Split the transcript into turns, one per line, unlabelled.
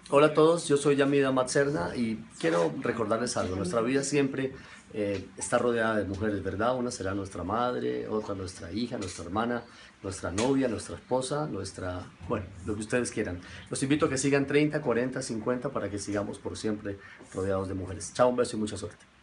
Hola a todos, yo soy Yamida Matserna y quiero recordarles algo. Nuestra vida siempre está rodeada de mujeres, ¿verdad? Una será nuestra madre, otra nuestra hija, nuestra hermana, nuestra novia, nuestra esposa, bueno, lo que ustedes quieran. Los invito a que sigan 30, 40, 50 para que sigamos por siempre rodeados de mujeres. Chao, un beso y mucha suerte.